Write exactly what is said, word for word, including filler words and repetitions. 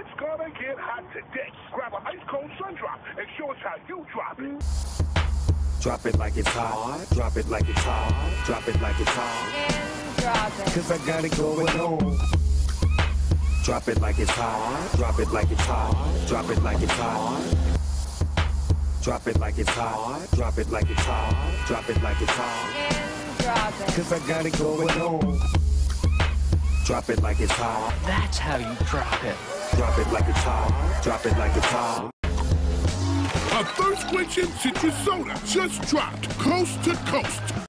It's gonna get hot today. Grab an ice cold sun drop and show us how you drop it. Drop it like it's hot. Drop it like it's hot. Drop it like it's hot. And drop it. Cause I got it going on. Drop it like it's hot. Drop it like it's hot. Drop it like it's hot. Drop it like it's hot. Drop it like it's hot. Drop it like it's hot. And drop it. Cause I got it going on. Drop it like it's hot. That's how you drop it. Drop it like it's hot. Drop it like it's hot. A thirst-quenching citrus soda just dropped coast to coast.